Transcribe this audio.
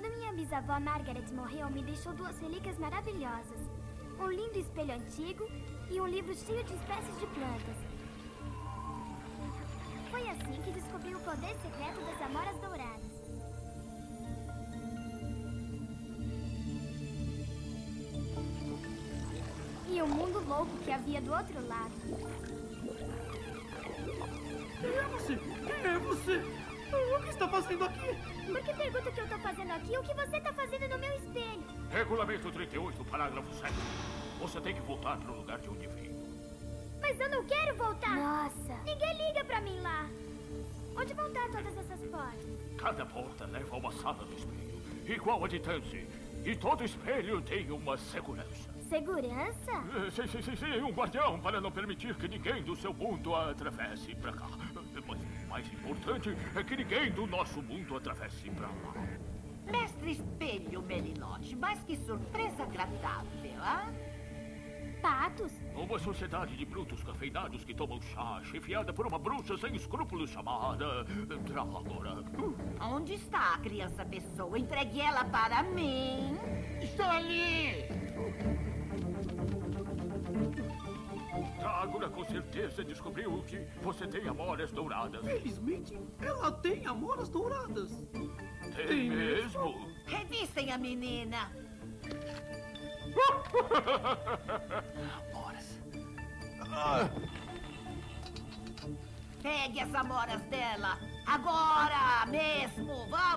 Quando minha bisavó Margaret morreu, me deixou duas relíquias maravilhosas. Um lindo espelho antigo e um livro cheio de espécies de plantas. Foi assim que descobri o poder secreto das amoras douradas. E o mundo louco que havia do outro lado. Quem é você? Quem é você? O que está fazendo aqui? Por que pergunta o que eu estou fazendo aqui? O que você está fazendo no meu espelho? Regulamento 38, parágrafo 7. Você tem que voltar para o lugar de onde veio. Mas eu não quero voltar. Nossa. Ninguém liga pra mim lá. Onde vão dar todas essas portas? Cada porta leva a uma sala do espelho, igual a de Tansy. E todo espelho tem uma segurança. Segurança? Sim, um guardião para não permitir que ninguém do seu mundo atravesse pra cá. Mas o mais importante é que ninguém do nosso mundo atravesse pra lá. Mestre Espelho Melinote, mas que surpresa agradável, hein? Patos? Uma sociedade de brutos cafeinados que tomam chá, chefiada por uma bruxa sem escrúpulos chamada Dragora. Onde está a criança pessoa? Entregue ela para mim. Está ali! Dragora com certeza descobriu que você tem amoras douradas. Felizmente, ela tem amoras douradas. Tem mesmo? Revistem a menina. Amoras. Pegue as amoras dela. Agora mesmo, vá!